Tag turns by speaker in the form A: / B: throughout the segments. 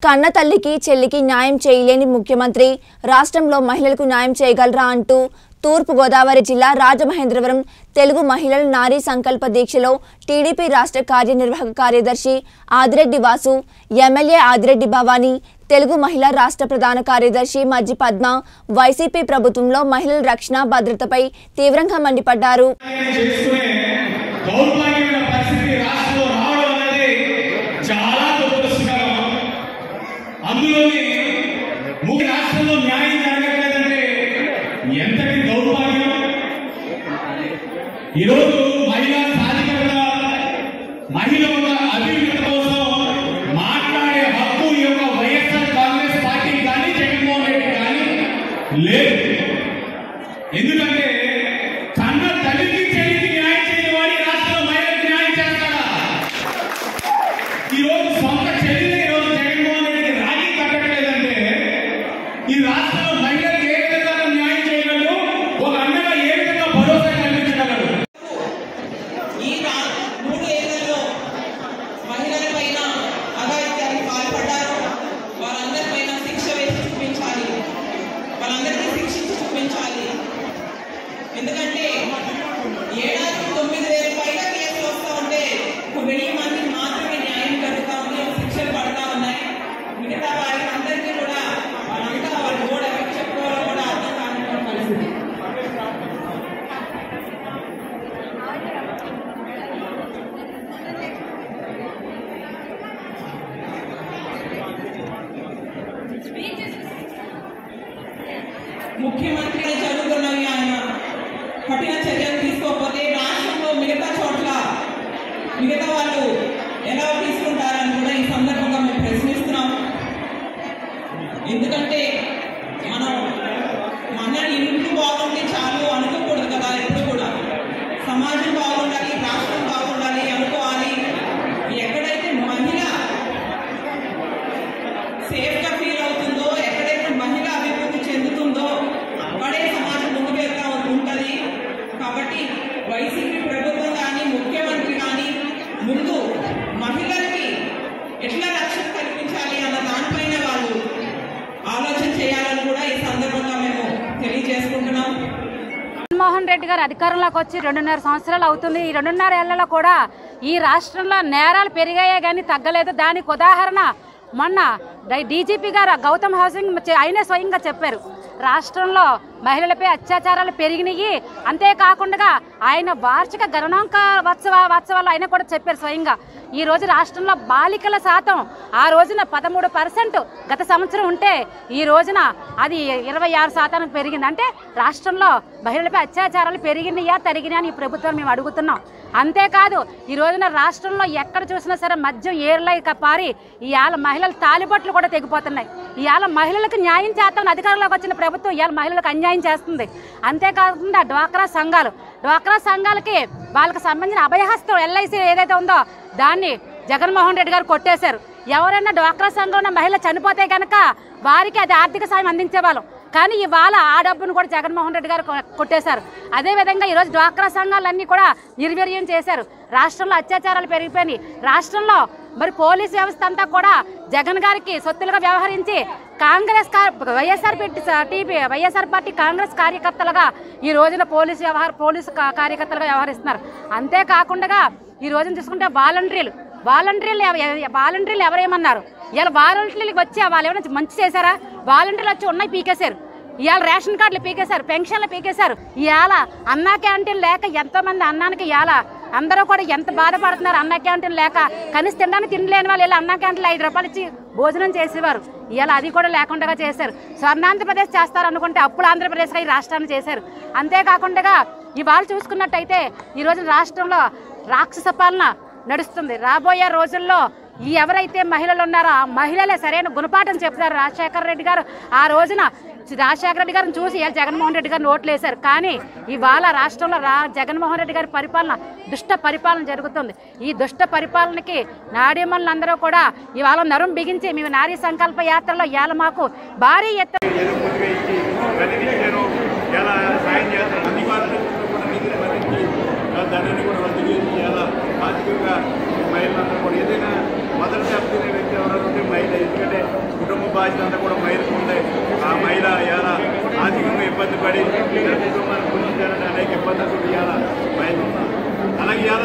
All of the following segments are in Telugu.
A: కన్న తల్లికి చెల్లికి న్యాయం చేయలేని ముఖ్యమంత్రి రాష్ట్రంలో మహిళలకు న్యాయం చేయగలరా అంటూ తూర్పు గోదావరి జిల్లా రాజమహేంద్రవరం తెలుగు మహిళల నారీ సంకల్ప దీక్షలో టీడీపీ రాష్ట్ర కార్యనిర్వాహక కార్యదర్శి ఆదిరెడ్డి వాసు, ఎమ్మెల్యే ఆదిరెడ్డి భవానీ, తెలుగు మహిళా రాష్ట్ర ప్రధాన కార్యదర్శి మజ్జి పద్మ వైసీపీ ప్రభుత్వంలో మహిళల రక్షణ భద్రతపై తీవ్రంగా మండిపడ్డారు.
B: ఈరోజు మహిళా సాధికారత, మహిళల అభివృద్ధి కోసం మాట్లాడే హక్కు ఈ యొక్క వైఎస్ఆర్ కాంగ్రెస్ పార్టీ కానీ జగన్మోహన్ రెడ్డి కానీ లేదు. ఎందుకంటే కన్న తల్లికి చెల్లికి న్యాయం చేయని వాడి రాష్ట్రంలో మహిళలకు న్యాయం చేస్తారా? ఈరోజు సొంత చెల్లిని ఈరోజు జగన్మోహన్ రెడ్డికి రాజీ కట్టట్లేదంటే ఈ రాష్ట్రంలో మహిళలకు ఏ విధంగా న్యాయం చేయగలరు? ఒక అన్నగా ఏ విధంగా భరోసా కల్పించగలరు?
C: ఎందుకంటే ఏడాది 9,000 పైగా కేసులు వస్తూ ఉంటే 1,000 మందికి మాత్రమే న్యాయం జరుగుతూ ఉంది, శిక్షలు పడతా ఉన్నాయి. మిగతా వారికి అందరికీ కూడా వాళ్ళంతా వాళ్ళు కూడా ఎవరికి చెప్పుకోవాలో కూడా అర్థం కానిటువంటి పరిస్థితి. ముఖ్యమంత్రి చదువుతున్నవి ఆయన కఠిన చర్యలు తీసుకోకపోతే రాష్ట్రంలో మిగతా చోట్ల మిగతా వాళ్ళు ఎలా తీసుకుంటారని కూడా ఈ సందర్భంగా మేము ప్రశ్నిస్తున్నాం. ఎందుకంటే మనం మన ఇంటి బాగుంటే చాలు అనుకోకూడదు కదా. ఎప్పుడు కూడా సమాజం బాగుండాలి, రాష్ట్రం బాగుండాలి అనుకోవాలి. ఎక్కడైతే మహిళ సేఫ్గా ఫీల్ అవుతుందో, ఎక్కడైతే మహిళ అభివృద్ధి చెందుతుందో అక్కడే సమాజం ముందుకు వెళ్తా ఉంటుంది. కాబట్టి వైసీపీ ప్రభుత్వం కానీ ముఖ్యమంత్రి కానీ ముందు మహిళలకి ఎట్లా రక్షణ కల్పించాలి అన్న దానిపైన వాళ్ళు ఆలోచన చేయాలని కూడా ఈ సందర్భంగా మేము తెలియజేసుకుంటున్నాం.
D: జగన్మోహన్ రెడ్డి గారు అధికారంలోకి వచ్చి 2.5 సంవత్సరాలు అవుతుంది. ఈ 2.5 ఏళ్లలో కూడా ఈ రాష్ట్రంలో నేరాలు పెరిగాయే కానీ తగ్గలేదు. దానికి ఉదాహరణ మొన్న డీజీపీ గారు గౌతమ్ హౌసింగ్ ఆయనే స్వయంగా చెప్పారు, రాష్ట్రంలో మహిళలపై అత్యాచారాలు పెరిగినాయి. అంతేకాకుండా ఆయన వార్షిక గణనాంక ఉత్సవాలు ఆయన కూడా చెప్పారు స్వయంగా. ఈ రోజు రాష్ట్రంలో బాలికల శాతం ఆ రోజున 13% గత సంవత్సరం ఉంటే ఈ రోజున అది 26% పెరిగింది. అంటే రాష్ట్రంలో మహిళలపై అత్యాచారాలు పెరిగినాయా తరిగినాయా అని ఈ ప్రభుత్వం మేము అడుగుతున్నాం. అంతేకాదు ఈ రోజున రాష్ట్రంలో ఎక్కడ చూసినా సరే మద్యం ఏర్లై పారి ఇవాళ మహిళల తాలిబొట్లు కూడా తెగిపోతున్నాయి. ఇవాళ మహిళలకు న్యాయం చేస్తామని అధికారంలోకి వచ్చిన ప్రభుత్వం ఇవాళ మహిళలకు అన్యాయం చేస్తుంది. అంతేకాకుండా డ్వాక్రా సంఘాలకి వాళ్ళకి సంబంధించిన అభయహస్తం LIC ఏదైతే ఉందో దాన్ని జగన్మోహన్ రెడ్డి గారు కొట్టేశారు. ఎవరైనా డ్వాక్రా సంఘంలో మహిళ చనిపోతే కనుక వారికి అది ఆర్థిక సాయం అందించేవాళ్ళం. కానీ ఇవాళ ఆ డబ్బును కూడా జగన్మోహన్ రెడ్డి గారు కొట్టేశారు. అదేవిధంగా ఈరోజు డ్వాక్రా సంఘాలన్నీ కూడా నిర్వీర్యం చేశారు. రాష్ట్రంలో అత్యాచారాలు పెరిగిపోయినాయి. రాష్ట్రంలో మరి పోలీస్ వ్యవస్థ అంతా కూడా జగన్ గారికి సొత్తులుగా వ్యవహరించి వైఎస్ఆర్ పార్టీ కాంగ్రెస్ కార్యకర్తలుగా ఈ రోజున పోలీసు కార్యకర్తలుగా వ్యవహరిస్తున్నారు. అంతేకాకుండా ఈ రోజున చూసుకుంటే వాలంటీర్లు ఎవరేమన్నారు? ఇవాళ వాలంటీర్లకు వచ్చి వాళ్ళు ఏమైనా మంచి చేశారా? వాలంటీర్లు వచ్చి ఉన్నాయి పీకేశారు. ఇవాళ రేషన్ కార్డులు పీకేశారు, పెన్షన్లు పీకేశారు. ఇవాళ అన్నా క్యాంటీన్ లేక ఎంతోమంది అన్నానికి ఇవాళ అందరూ కూడా ఎంత బాధపడుతున్నారు. అన్నా క్యాంటీన్ లేక కనీసం తినడానికి తినలేని వాళ్ళు ఇలా అన్నా క్యాంటీన్లు 5 రూపాయలు ఇచ్చి భోజనం చేసేవారు. ఇవాళ అది కూడా లేకుండా చేశారు. స్వర్ణాంధ్రప్రదేశ్ చేస్తారు అనుకుంటే అప్పుడు ఆంధ్రప్రదేశ్గా ఈ రాష్ట్రాన్ని చేశారు. అంతేకాకుండా ఇవాళ చూసుకున్నట్టయితే ఈరోజు రాష్ట్రంలో రాక్షస పాలన నడుస్తుంది. రాబోయే రోజుల్లో ఎవరైతే మహిళలు ఉన్నారో ఆ మహిళలే సరైన గుణపాఠం చెప్తారు. రాజశేఖర రెడ్డి గారు ఆ రోజున రాజశేఖర రెడ్డి గారిని చూసి జగన్మోహన్ రెడ్డి గారిని ఓట్లు వేశారు. కానీ ఇవాళ రాష్ట్రంలో జగన్మోహన్ రెడ్డి గారి పరిపాలన దుష్ట పరిపాలన జరుగుతుంది. ఈ దుష్ట పరిపాలనకి నాడీమణులందరూ కూడా ఇవాళ నరం బిగించి మేము నారీ సంకల్ప యాత్రలో ఇవాళ మాకు భారీ ఎత్తున
E: మహిళలందరూ కూడా ఏదైనా మొదటి దెబ్బతినే వ్యక్తి ఎవరైనా ఉంటే మహిళ. ఎందుకంటే బాధ్యత అంతా కూడా మహిళకు ఉంది. ఆ మహిళ ఇవాళ ఆర్థికంగా ఇబ్బంది పడి కుటుంబాన్ని పోషించాలంటే అనేక ఇబ్బందులు ఇవాళ మహిళ ఉన్నారు. అలాగే ఇవాళ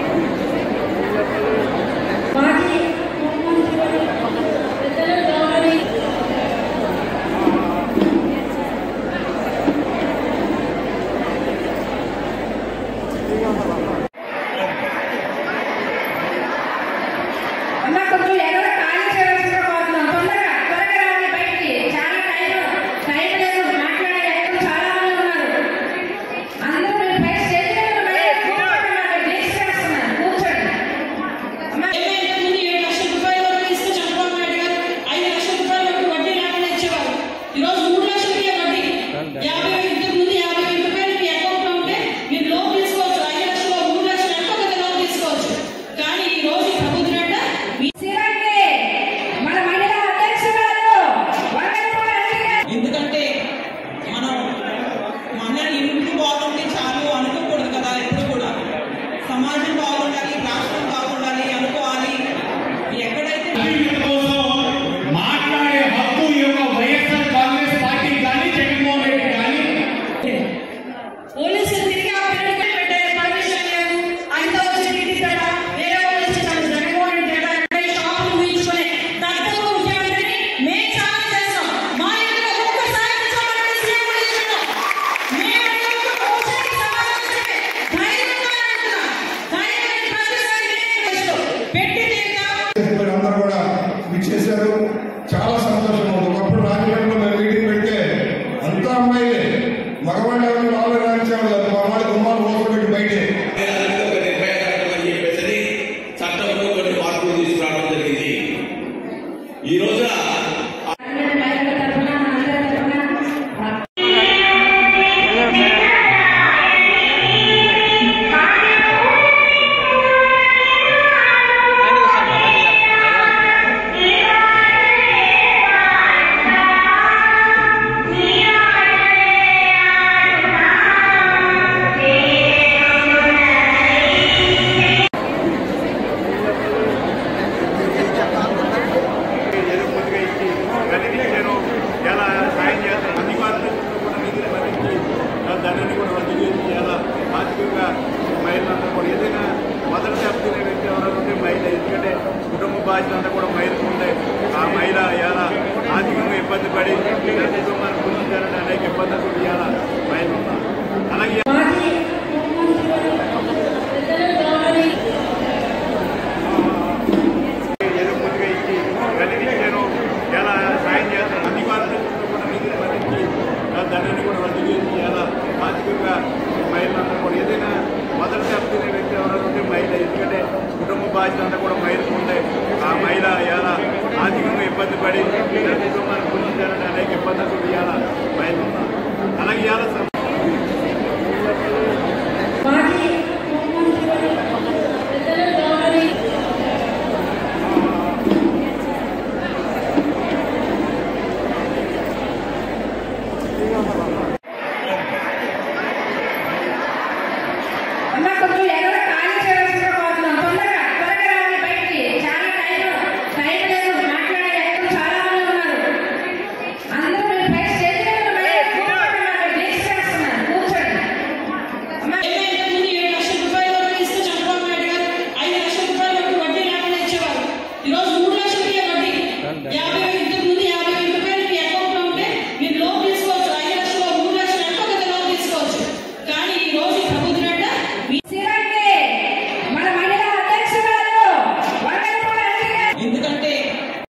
E: చాలా సంతోషం ఉంది. ఒకప్పుడు రాజమండ్రిలో మేము మీటింగ్ పెడితే అంతా అమ్మాయిలే, మగవాళ్ళు ఎవరు నాలుగు రాయించాము కదా, మగవాళ్ళు గుమ్మాలు రోజు పెట్టి బయటే
F: చెప్పేసి చట్టంలో కొన్ని మార్పులు తీసుకురావడం జరిగింది. ఈ రోజున దానిని కూడా రద్దు చేసి చాలా ఆర్థికంగా మహిళలంతా కూడా ఏదైనా మొదటి దెబ్బతినే వ్యక్తి ఎవరైనా ఉంటే మహిళ, ఎందుకంటే కుటుంబ బాధ్యత అంతా కూడా మహిళకు ఉంటాయి. ఆ మహిళ ఇవాళ ఆర్థికంగా ఇబ్బంది పడి కుటుంబాన్ని పోషించాలంటే అనేక ఇబ్బందులు ఇవాళ మహిళ ఉన్నారు. అలాగే ఏదో ముందుగా ఇచ్చి గదిలించాను, ఎలా సాయం చేస్తాను అన్ని బాధ్యతలు కూడా నిధులు మరణించి దానిని కూడా రద్దు చేసి చాలా ఆర్థికంగా మహిళలంతా కూడా ఏదైనా మొదటి దెబ్బతినే వ్యక్తి ఎవరైనా ఉంటే మహిళ, ఎందుకంటే కుటుంబ బాధ్యత అంతా కూడా మహిళకు ఉంటాయి. ఆ మహిళ ఇవాళ ఆర్థికంగా ఇబ్బంది పడి కుటుంబాన్ని